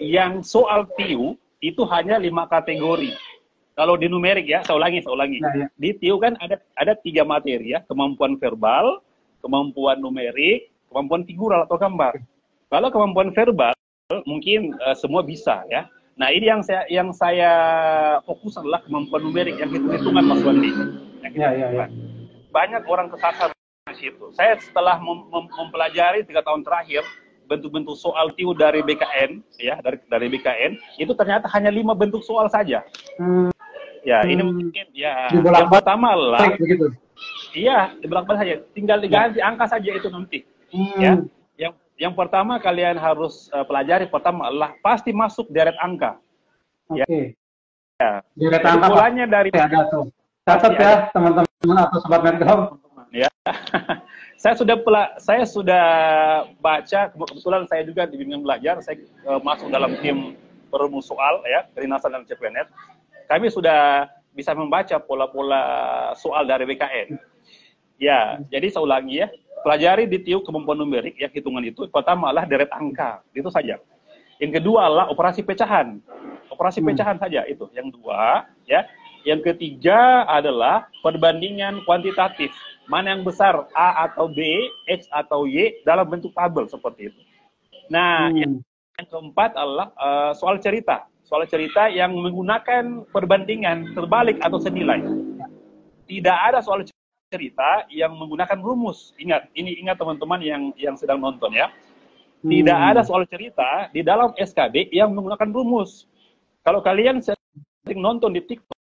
yang soal TIU itu hanya 5 kategori. Kalau di numerik ya, saya ulangi. Ya. Di TIU kan ada 3 materi ya, kemampuan verbal, kemampuan numerik, kemampuan figural atau gambar. Kalau kemampuan verbal mungkin semua bisa ya. Nah, ini yang saya fokus adalah kemampuan numerik yang hitung-hitungan Mas Wandi. Ya. Banyak orang kesasar di situ. Saya setelah mempelajari 3 tahun terakhir bentuk-bentuk soal TIU dari BKN ya, dari BKN, itu ternyata hanya 5 bentuk soal saja. Ya, ini mungkin ya yang pertama lah. Iya, dibolak-balik saja. Tinggal diganti angka saja itu nanti. Ya. Yang pertama kalian harus pelajari pertama adalah pasti masuk deret angka. Oke. Ya. Deret angka mulanya dari ada tuh. Catat ya teman-teman atau sobat Medcom. Ya. saya sudah baca, kebetulan saya juga di bimbingan belajar, saya masuk dalam tim perumus soal ya, dari NASA dan CPNS. Kami sudah bisa membaca pola-pola soal dari BKN. Ya, jadi saya ulangi ya. Pelajari di TIU kemampuan numerik ya, hitungan itu. Pertama adalah deret angka, itu saja. Yang kedua adalah operasi pecahan. Operasi pecahan saja itu. Yang dua ya. Yang ketiga adalah perbandingan kuantitatif. Mana yang besar, A atau B, X atau Y dalam bentuk tabel seperti itu. Nah, yang keempat adalah soal cerita. Soal cerita yang menggunakan perbandingan terbalik atau senilai. Tidak ada soal cerita yang menggunakan rumus. Ingat teman-teman yang sedang nonton ya. Tidak ada soal cerita di dalam SKD yang menggunakan rumus. Kalau kalian sering nonton di TikTok,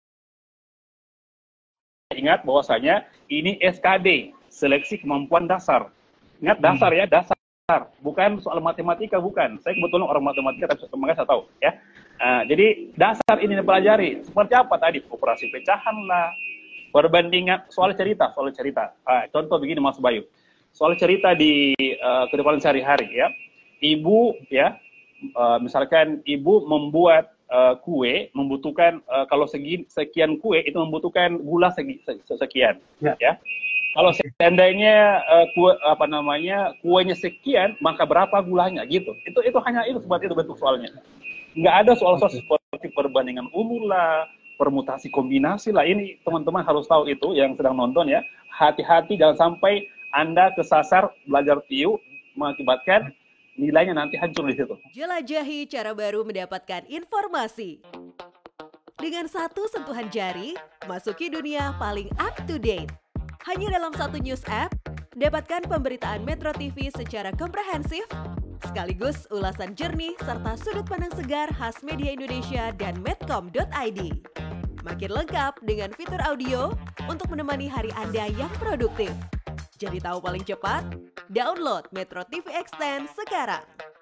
ingat bahwasanya ini SKD, seleksi kemampuan dasar. Ingat dasar ya, dasar. Bukan soal matematika, bukan. Saya kebetulan orang matematika, tapi makanya saya tahu ya. Jadi dasar ini dipelajari. Seperti apa tadi? Operasi pecahan lah, perbandingan soal cerita. Contoh begini Mas Bayu, soal cerita di kehidupan sehari-hari ya. Ibu ya, misalkan ibu membuat kue, membutuhkan kalau sekian kue itu membutuhkan gula sekian ya. Kalau seandainya kuenya sekian, maka berapa gulanya gitu. Itu hanya itu seperti itu bentuk soalnya. Nggak ada soal-soal seperti perbandingan umur lah, permutasi kombinasi lah. Ini teman-teman harus tahu itu yang sedang nonton ya. Hati-hati jangan sampai Anda kesasar belajar TIU mengakibatkan nilainya nanti hancur di situ. Jelajahi cara baru mendapatkan informasi. Dengan satu sentuhan jari, masuki dunia paling up to date. Hanya dalam satu news app, dapatkan pemberitaan Metro TV secara komprehensif, sekaligus ulasan jernih serta sudut pandang segar khas media Indonesia dan medcom.id. Makin lengkap dengan fitur audio untuk menemani hari Anda yang produktif. Jadi tahu paling cepat? Download Metro TV Extend sekarang.